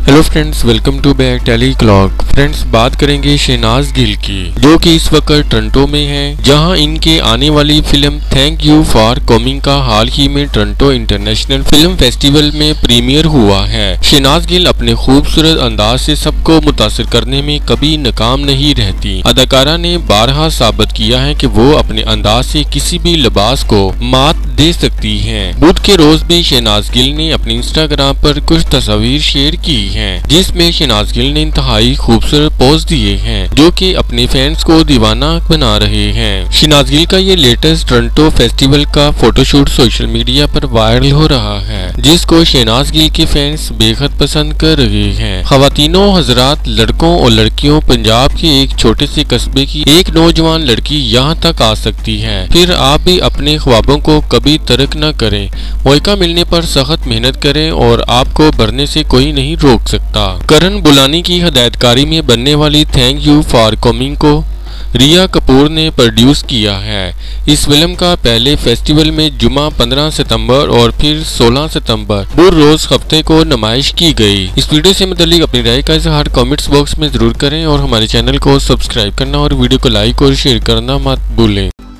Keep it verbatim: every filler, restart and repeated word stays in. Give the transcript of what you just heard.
Hello friends, welcome to back tele clock. Friends, बात करेंगे शहनाज गिल की, जो कि इस वक्त टोरंटो में हैं, जहां इनके आने वाली film thank you for coming का हाल ही में टोरंटो इंटरनेशनल फिल्म फेस्टिवल में प्रीमियर हुआ है। शहनाज गिल अपने खूबसूरत अंदाज से सबको मुतासिर करने में कभी नाकाम नहीं रहती। अदाकारा ने बारहा साबित किया है कि वो अपने अंदाज से किसी भी लिबास को मात दे सकती हैं। बुध के रोज भी शहनाज गिल ने अपने इंस्टाग्राम पर कुछ तस्वीर शेयर की हैं, जिसमें शहनाज गिल ने इंतहाई खूबसूरत पोज दिए हैं, जो कि अपने फैंस को दीवाना बना रहे हैं। शहनाज गिल का ये लेटेस्ट टोरंटो फेस्टिवल का फोटोशूट सोशल मीडिया पर वायरल हो रहा है, जिसको शहनाज गिल के फैंस बेहद पसंद कर रहे हैं। खवातीनों, हजरात, लड़कों और लड़कियों, पंजाब के एक छोटे से कस्बे की एक नौजवान लड़की यहाँ तक आ सकती है। फिर आप भी अपने ख्वाबों को कभी तर्क न करें, मौका मिलने पर सख्त मेहनत करें और आपको बढ़ने से कोई नहीं रोक सकता। करण बुलानी की हदायतकारी में बनने वाली थैंक यू फॉर कमिंग को रिया कपूर ने प्रोड्यूस किया है। इस फिल्म का पहले फेस्टिवल में जुमा पंद्रह सितंबर और फिर सोलह सितंबर बुध रोज हफ्ते को नुमाइश की गई। इस वीडियो से मुतालिक अपनी राय का इजहार कमेंट्स बॉक्स में जरूर करें और हमारे चैनल को सब्सक्राइब करना और वीडियो को लाइक और शेयर करना मत भूलें।